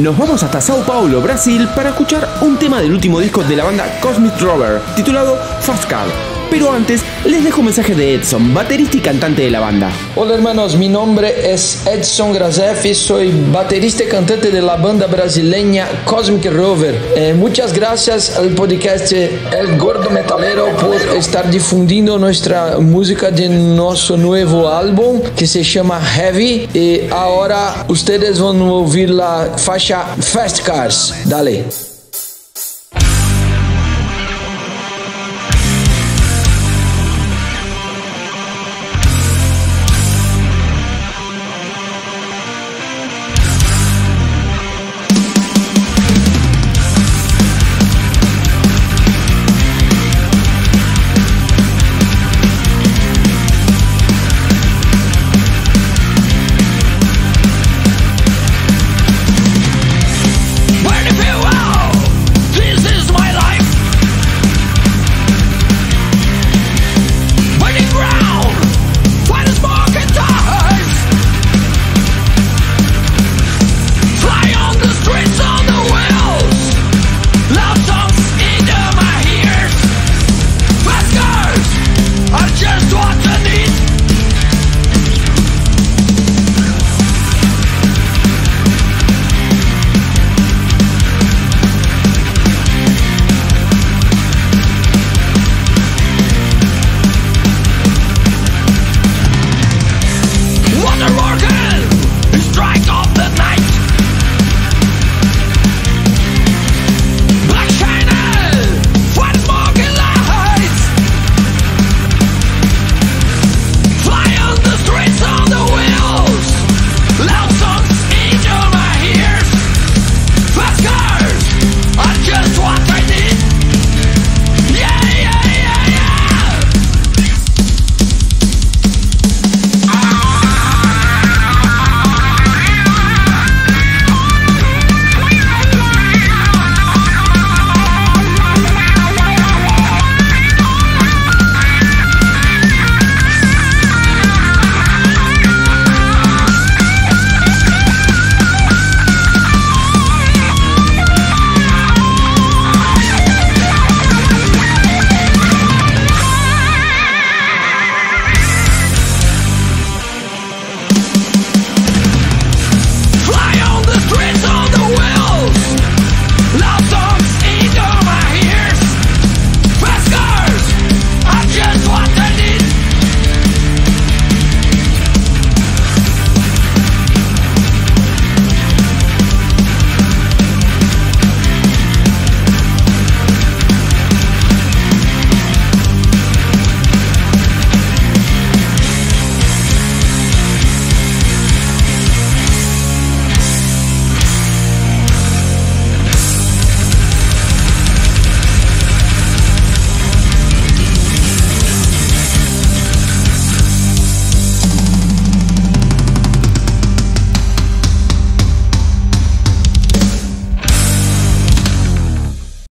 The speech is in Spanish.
Nos vamos hasta Sao Paulo, Brasil, para escuchar un tema del último disco de la banda Cosmic Rover, titulado Fast Car. Pero antes, les dejo un mensaje de Edson, baterista y cantante de la banda. Hola hermanos, mi nombre es Edson Grazef y soy baterista y cantante de la banda brasileña Cosmic Rover. Muchas gracias al podcast El Gordo Metalero por estar difundindo nuestra música de nuestro nuevo álbum que se llama Heavy. Y ahora ustedes van a oír la faixa Fast Cars. Dale.